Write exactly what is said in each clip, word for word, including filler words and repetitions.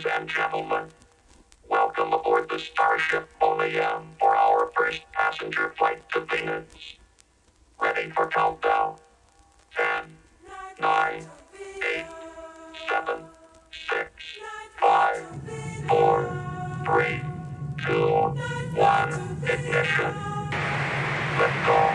Ladies and gentlemen, welcome aboard the starship Boney M for our first passenger flight to Venus. Ready for countdown. Ten, nine, eight, seven, six, five, four, three, two, one, ignition. Lift off.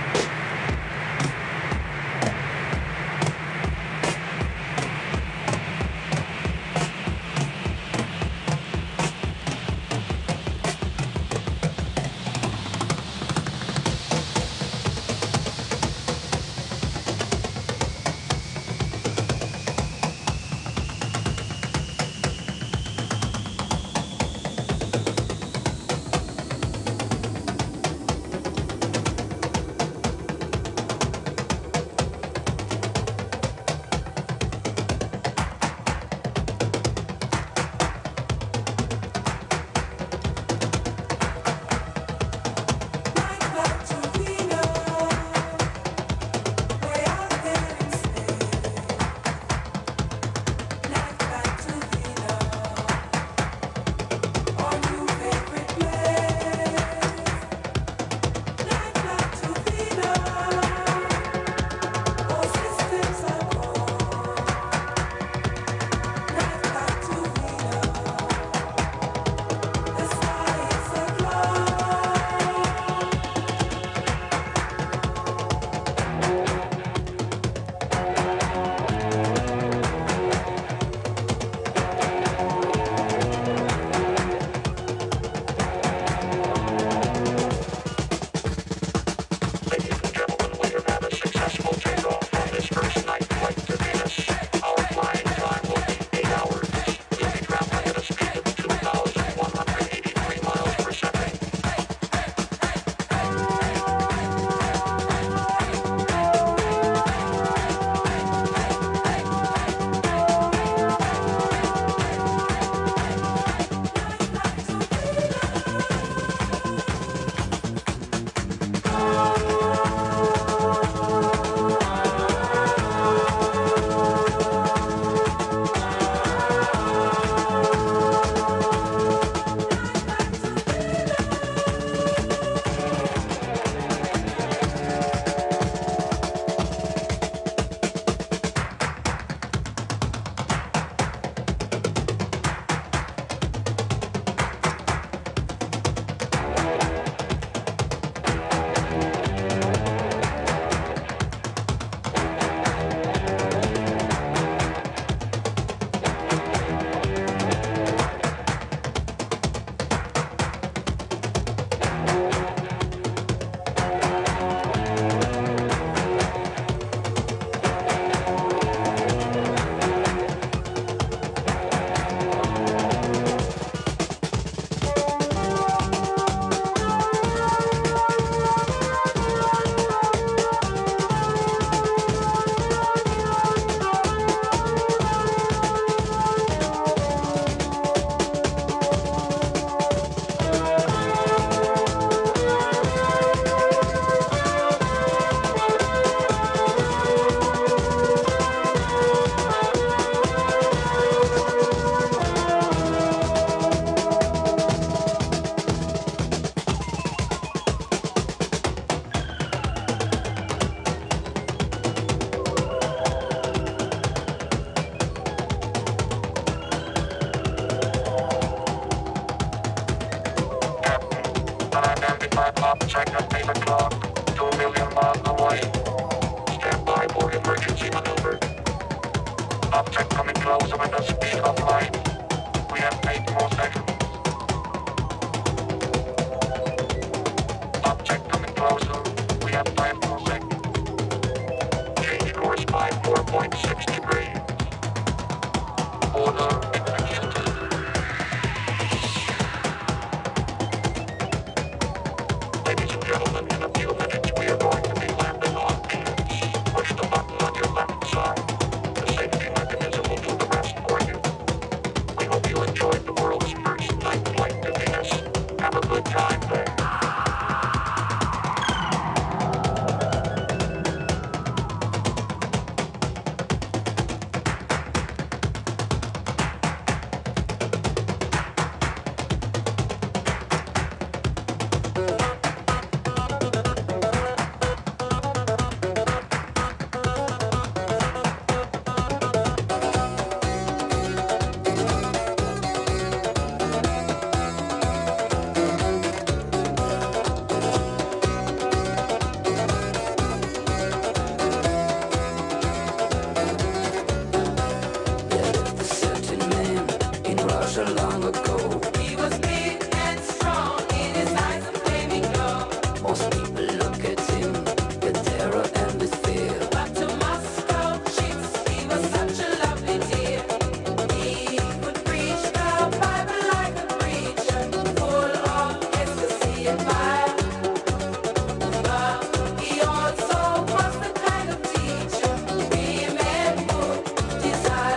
Object at eight o'clock, two million miles away. Stand by for emergency maneuver. Object coming closer with the speed of light. We have eight more seconds. Object coming closer. We have five more seconds. Change course by four point six degrees. Order executed. Ladies and gentlemen, ago. He was big and strong, in his eyes a flaming glow. Most people look at him with terror and with fear. But to Moscow chicks, he was such a lovely dear. He could preach the Bible like a preacher, full of ecstasy and fire. But he also was the kind of teacher women would desire.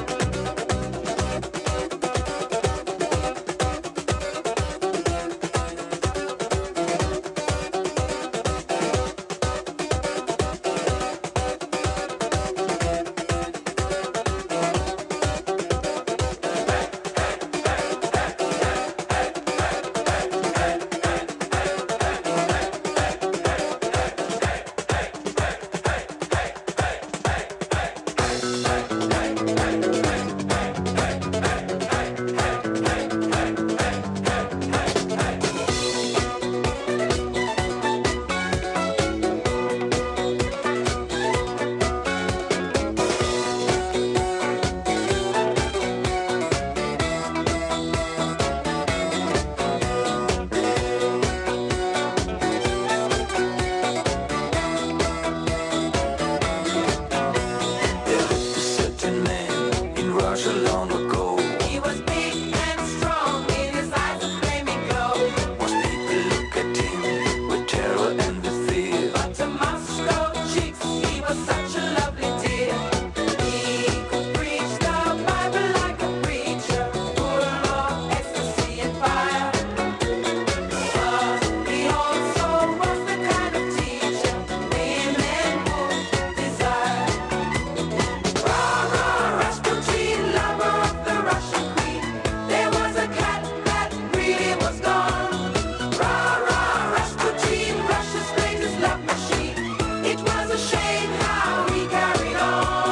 He was big and strong, in his eyes a flaming glow. Most people look at him with terror and with fear. But to Moscow chicks, he was such a lovely dear. He could preach the Bible like a preacher, full of ecstasy and fire. But he also was the kind of teacher women would desire. Rah, rah, Rasputin, lover of the Russian queen. There was a cat that really was gone. Rah, rah, Rasputin, Russia's greatest love machine. It was a shame how he carried on.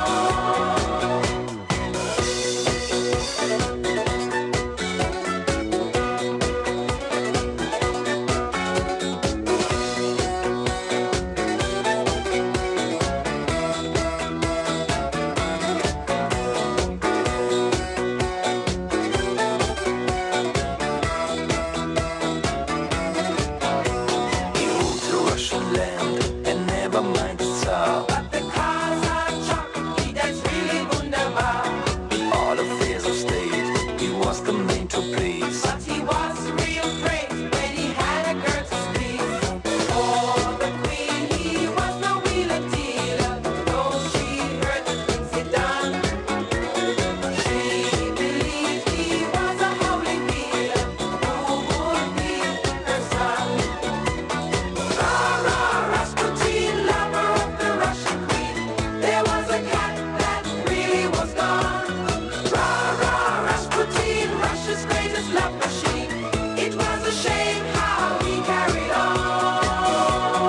He ruled the Russian land and never minded Tsar. But the cars are chock, he danced really wunderbar. In all affairs of state, he was the man to please. But he was real great when he had a girl to squeeze. For the queen, he was no wheeler dealer, though she heard the things he'd done. She believed he was a holy healer who would be her son. Rah, rah, Rasputin, lover of the Russian queen. There was a cat that really was gone. Rah, rah, Rasputin, Russia's greatest love machine. It was a shame how he carried on.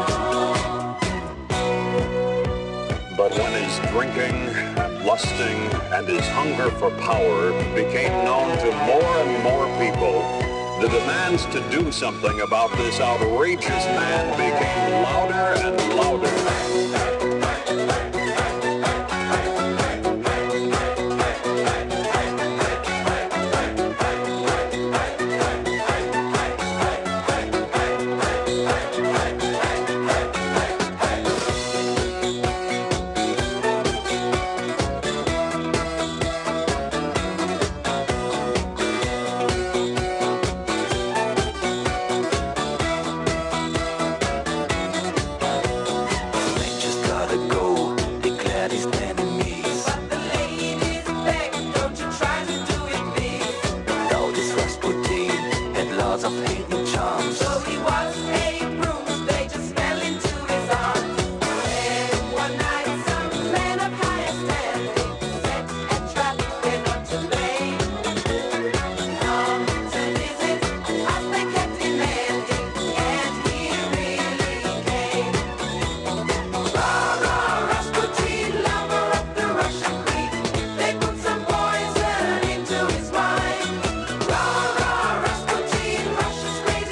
But when his drinking, lusting, and his hunger for power became known to more and more people, the demands to do something about this outrageous man became louder and louder. They just gotta go, declared his enemies. But the ladies begged, don't you try to do it big. Now this Rasputin had lots of hidden charms. So he was a bruise, they just fell into his arms. Then one night some men of higher standing set a trap, they're not to blame. Come to visit as they kept demanding, and he really came. Rah, rah, Rasputin, lover of the Russian queen. They put some poison into his wine. Rah, rah, Rasputin, Russia's greatest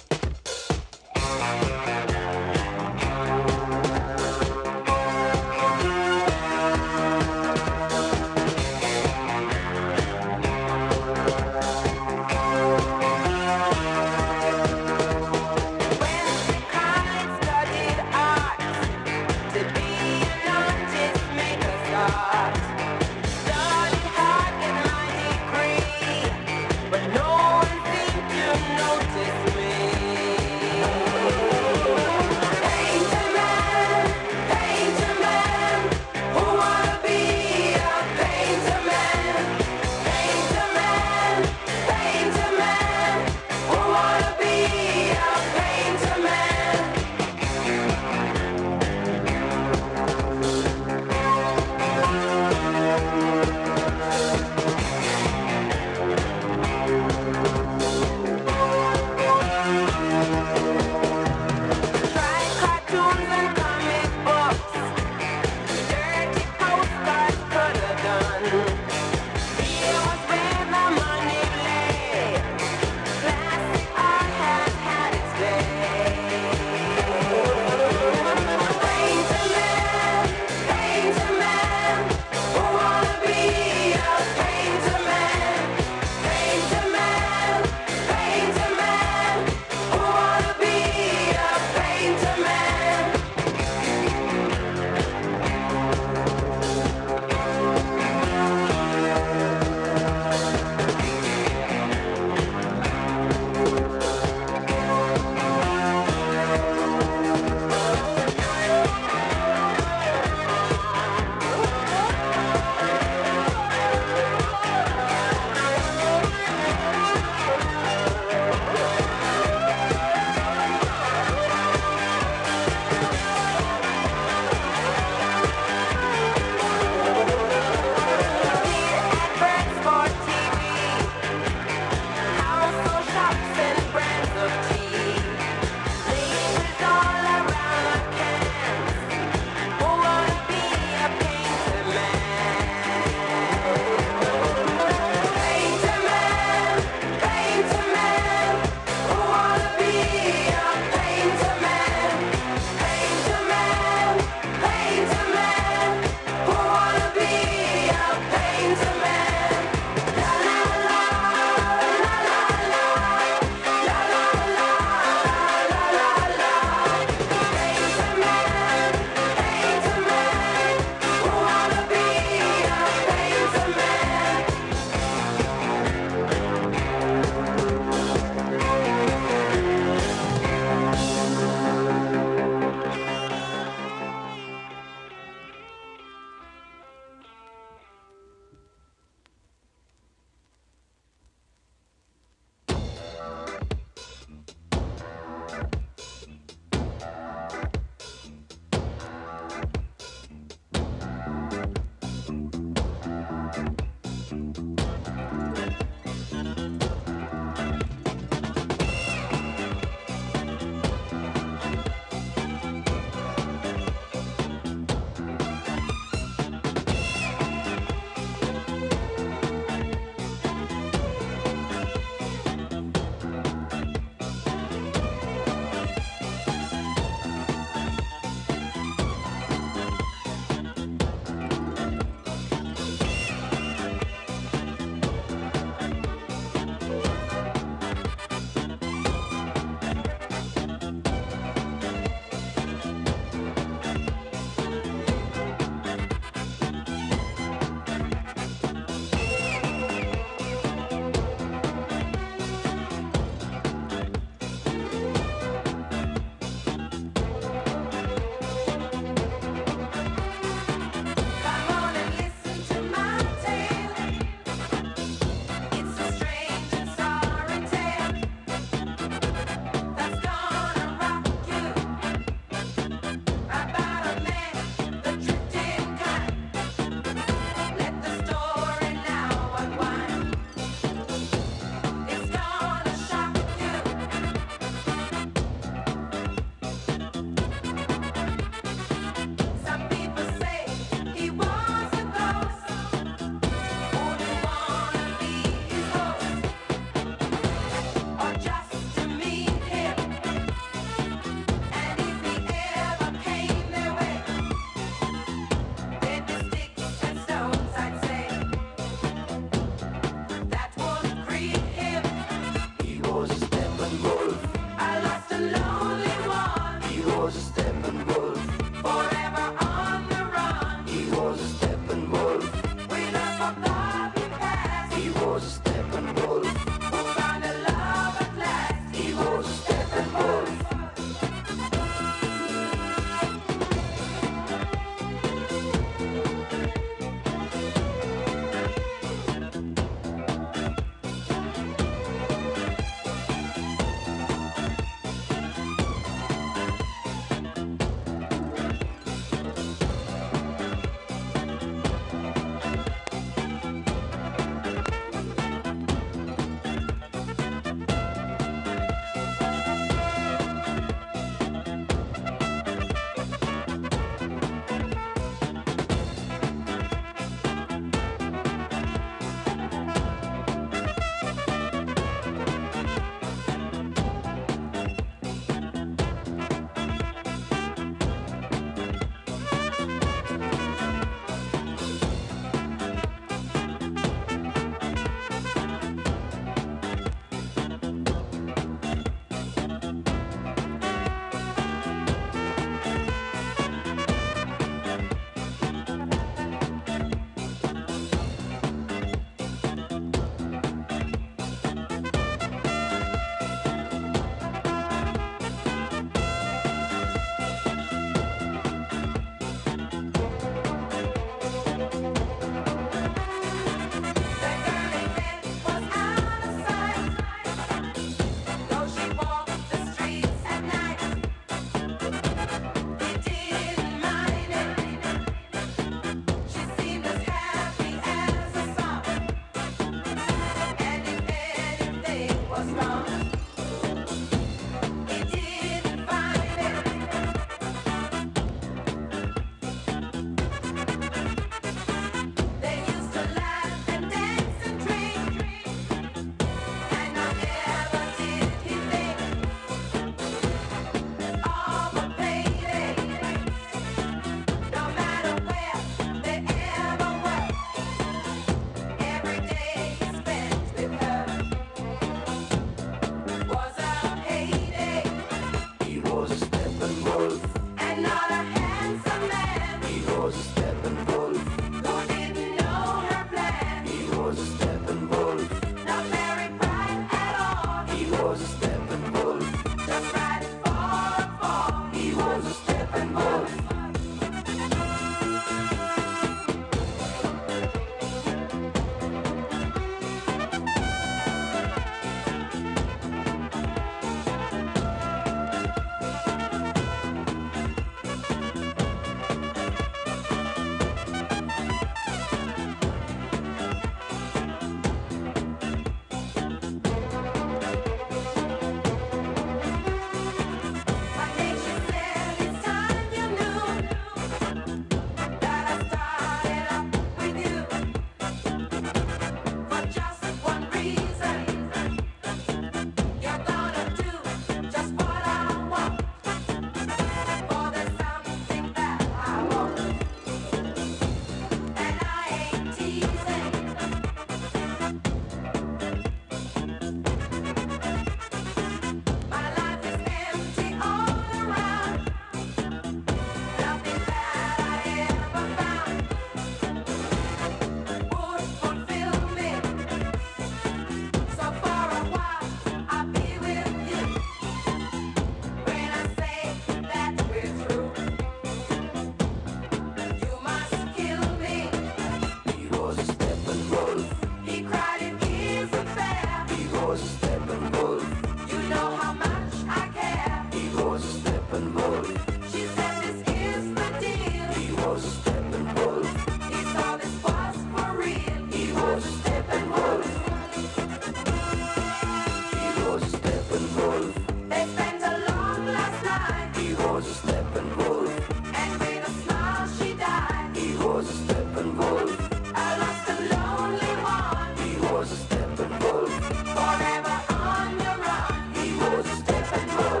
was a Steppenwolf. I lost the lonely one. He was a Steppenwolf. Forever on the run. He was a Steppenwolf.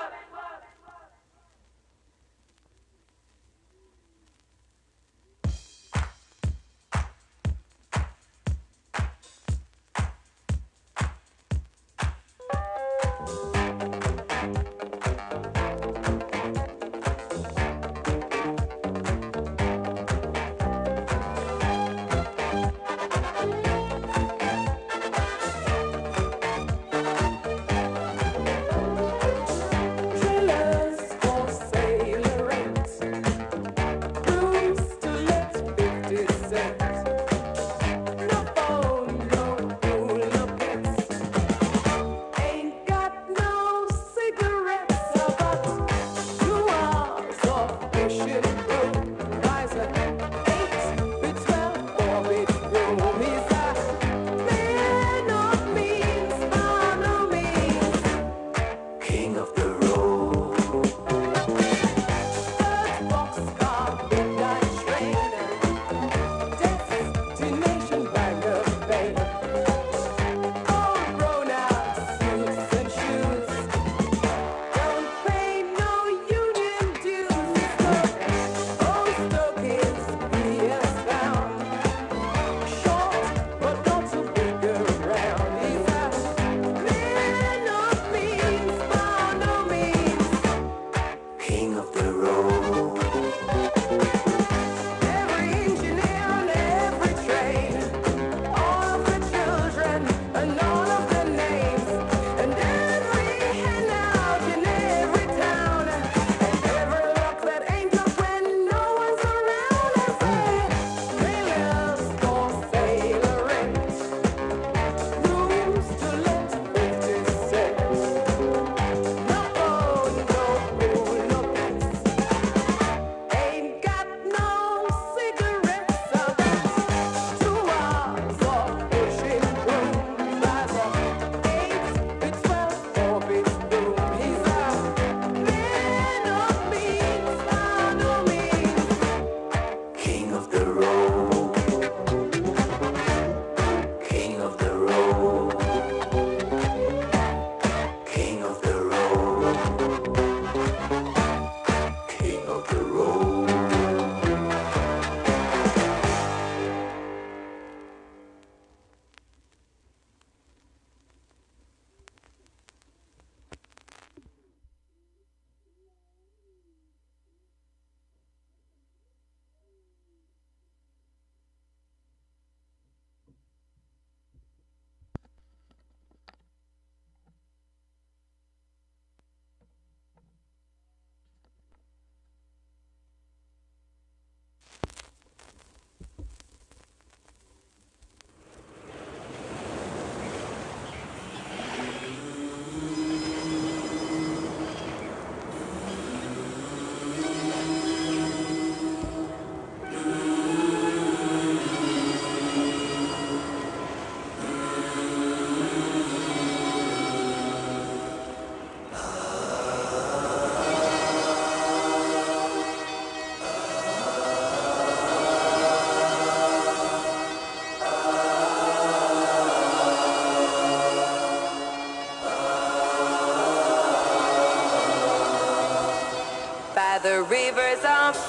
The rivers of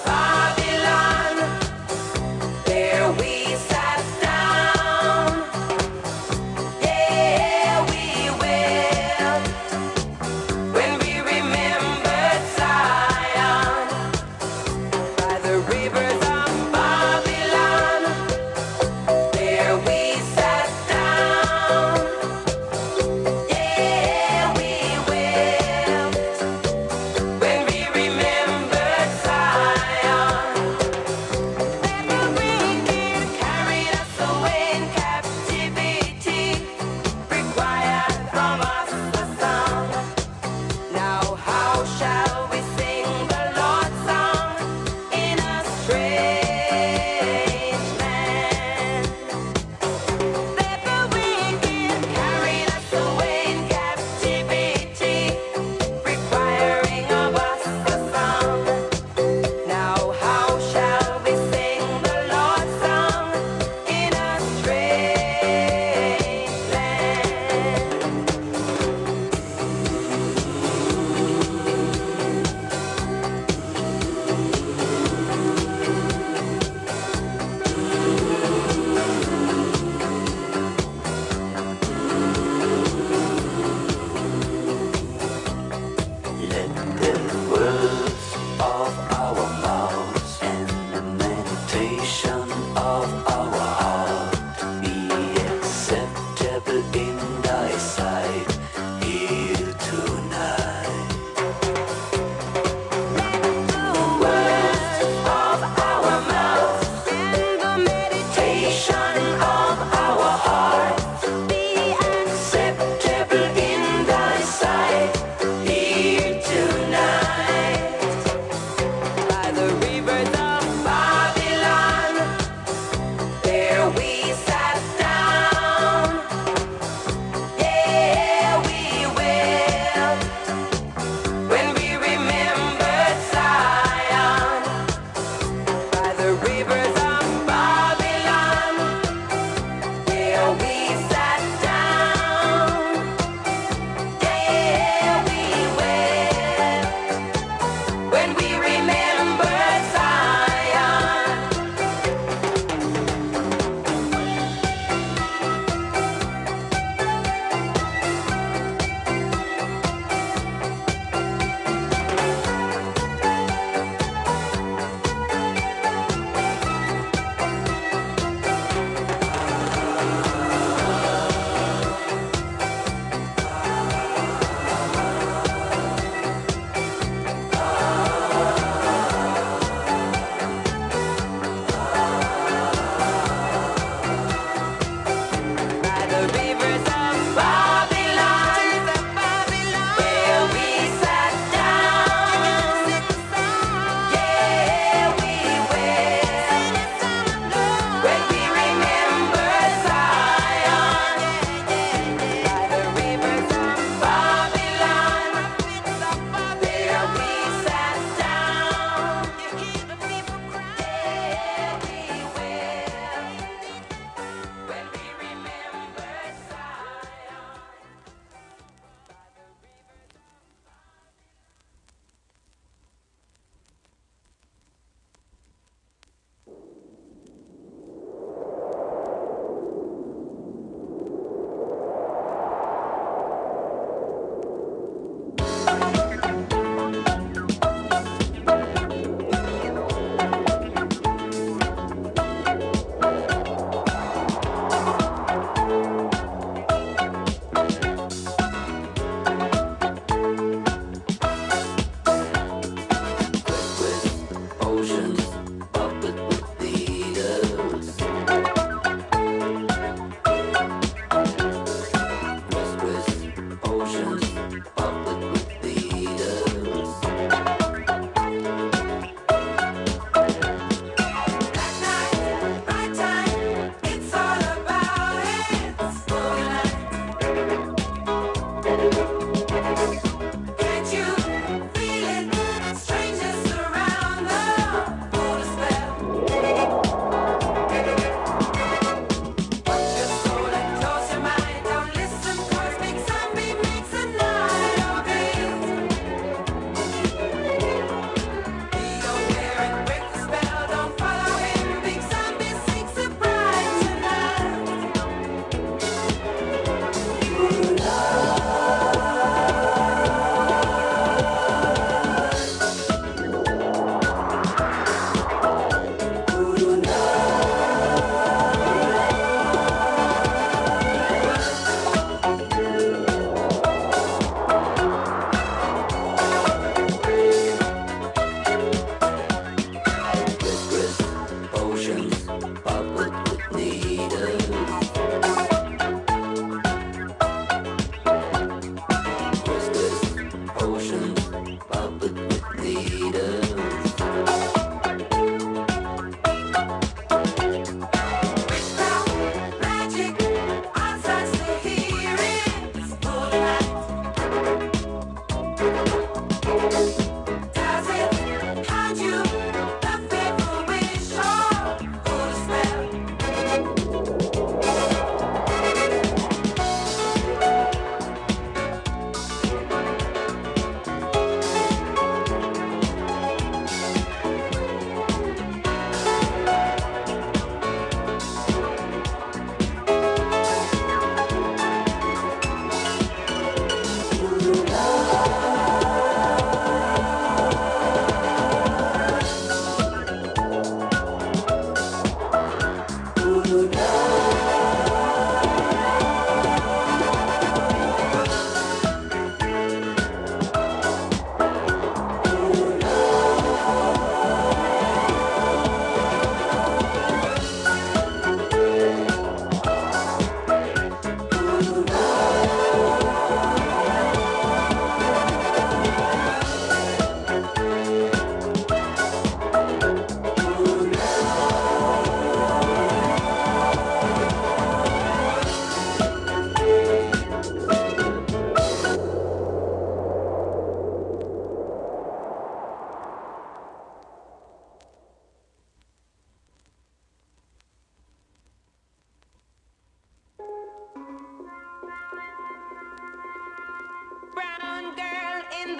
Babylon, there we sat down. Yeah, we will, when we remembered Zion. By the rivers of Babylon, there we sat down. Yeah, we will, when we remembered Zion.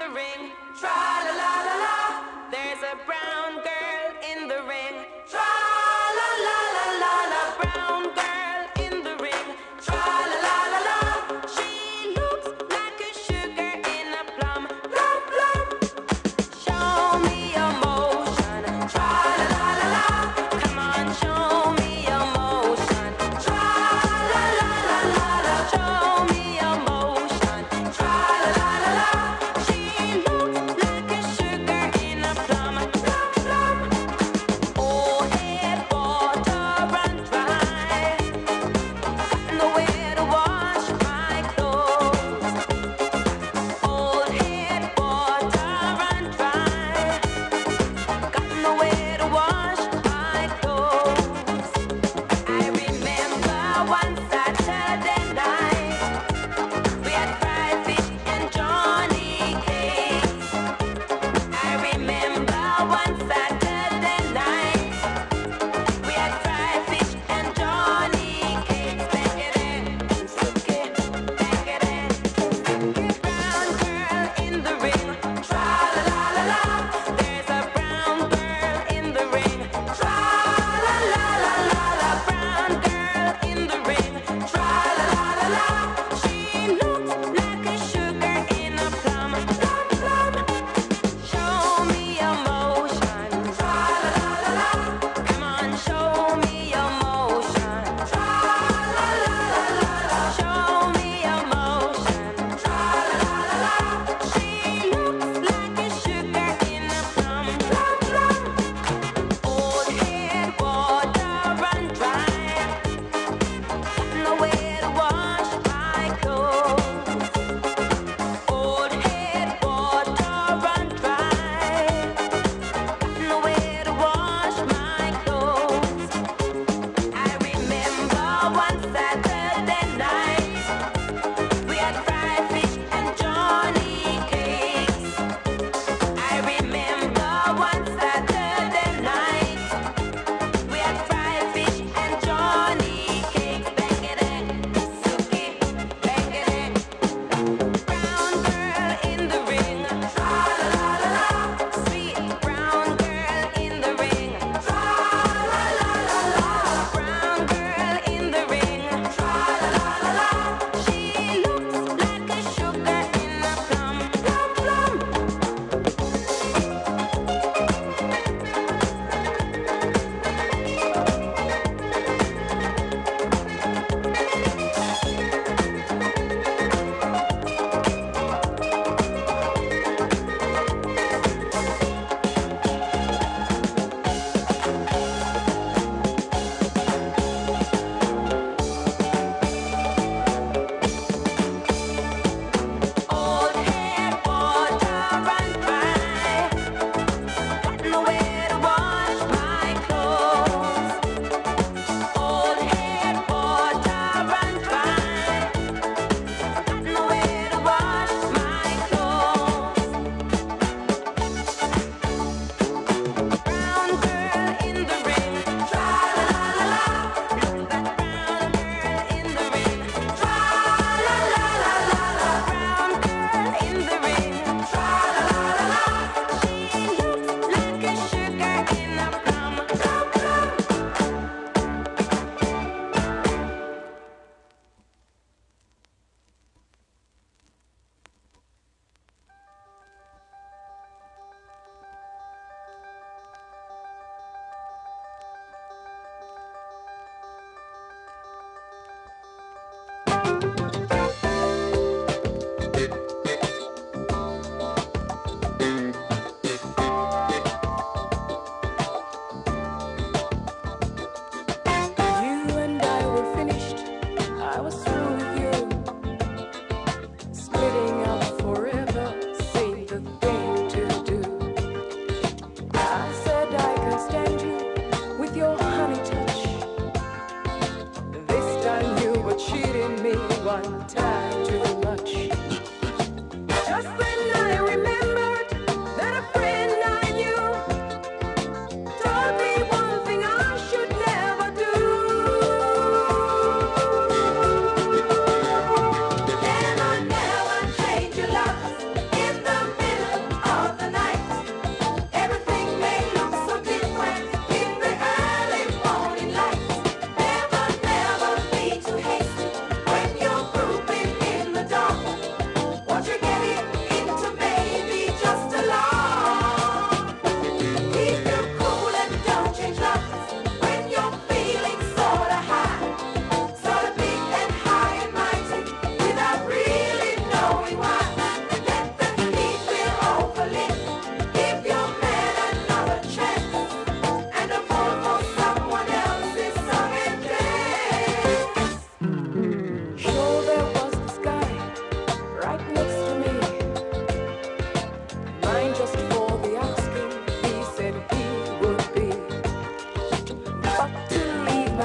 the ring. Tra la la la la. There's a brown girl in the ring. Tra la la la la la. Brown girl in the ring. Tra la la la la. She looks like a sugar in a plum. Plum plum. Show me your motion. Tra la la la la. Come on, show me your motion. Tra la la la la la. Show me your motion. Tra la la la la. She looks like a sugar in a plum. Plum plum. Oh, head water run dry. Got nowhere to wash my clothes. Old head water run dry. Got nowhere to wash my clothes. I remember one Saturday night we had fried fish and Johnny cakes. I remember one Saturday night we had fried fish and Johnny cakes. Back it in, suck it, back it in, suck it. Brown girl in the ring, tra la la la la. There's a brown girl in the ring, tra la la la la la. Brown girl in the ring, tra la la la la. She looks like a sugar in a plum, plum plum. Show me your motion, tra la la la la. Come on, show me your motion, tra la la la la la. Show me your motion, tra la la la la. She looks like a sugar in a plum, plum plum. Old head water run dry. Nowhere to wash my clothes. Old head water run dry. Nowhere to wash my clothes. I remember one Saturday night we had fried fish and Johnny cakes. I remember one Saturday night we had fried fish and Johnny cakes. Bang it in, suki, bang it in. Brown girl in the ring, tra la la la la. Sweet brown girl in the ring, tra la la la la. Brown girl in the ring, tra la la la la. She looks like a sugar in a plum, plum plum. Old head water run dry. Got nowhere to wash my clothes. Old head water run dry. Got nowhere to wash my clothes. Brown girl in the ring, tra la la la la. Look at brown girl in the ring, tra la la la la la. Brown girl in the ring, tra la la la la. She looks like a sugar in a plum, plum plum. You and I were finished. I was through with you. Splitting up forever seemed the thing to do. I said I can stand you with your honey touch. This time you were cheating me one time too much. Just when I remembered that a friend I knew told me one thing I should never do. Then I never change your love in the middle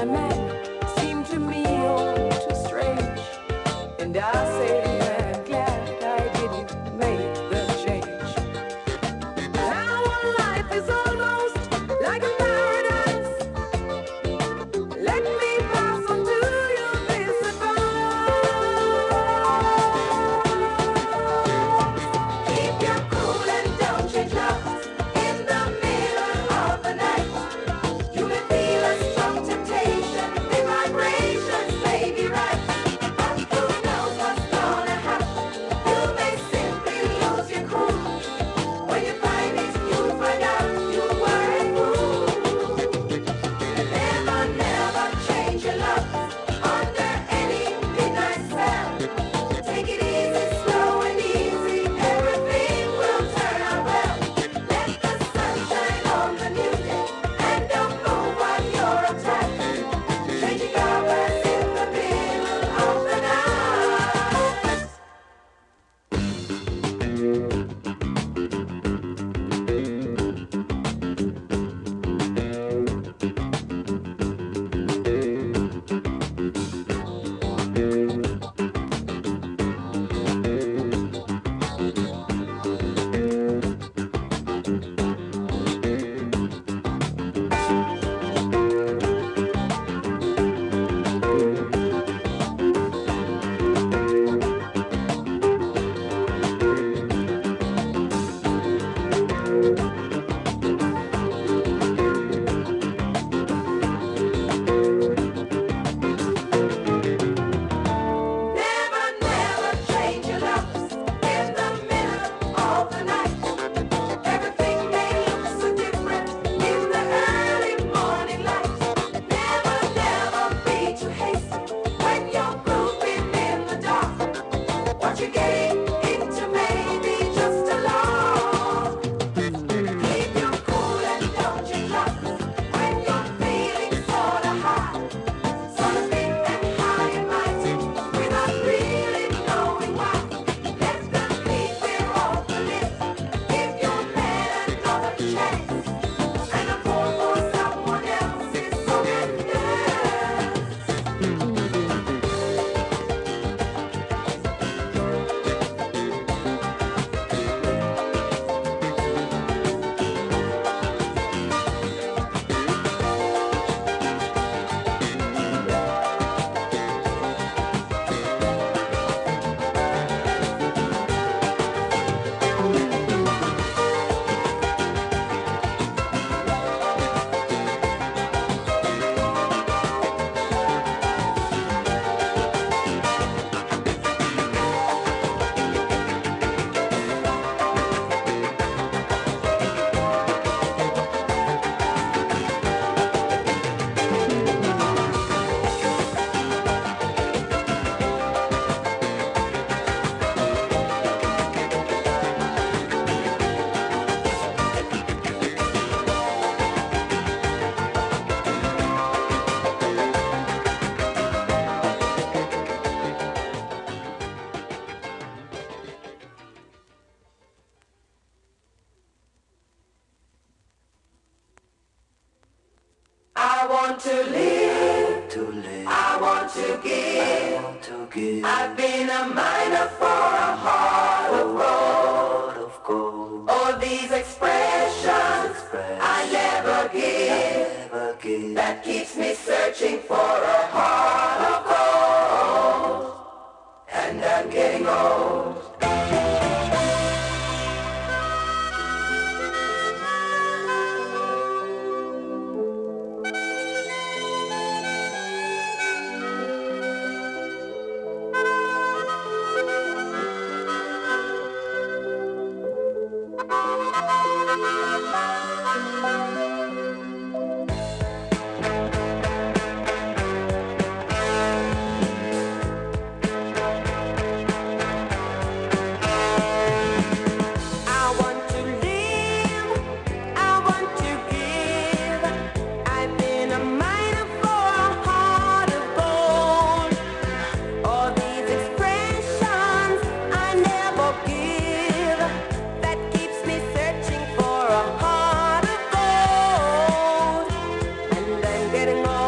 my man seem to me all too strange. And I say I'm glad I didn't make the change. Now our life is almost like a paradise. Let me pass on to you this advice. Keep your cool and don't change love in the middle of the night. You may feel a strong temptation, the vibrations may be right. But who knows what's gonna happen? You may simply lose your cool. When you find it, you'll find out you were a fool. Never, never change your love under any midnight spell. Take it easy, slow and easy, everything will turn out well. Let the sun shine on the new day, and don't move while you're uptight. Changing covers in the middle of the night. Never, never change your love in the middle of the night. Everything may look so different in the early morning light. Never, never be too hasty when you're grooving in the dark. What you're getting into may be just a lark. Keep your cool and don't change love when you're feeling sorta high. Sorta big and high and mighty without really knowing why. Let the beat wear off the lips. Give your man another chance. And a fall for someone else's song and dance. I want to live, To live, I want to give. want to give I've been a miner for a heart of gold. heart of gold. All these expressions I never give. Never give That keeps me searching for a heart of gold. And I'm getting old. getting more.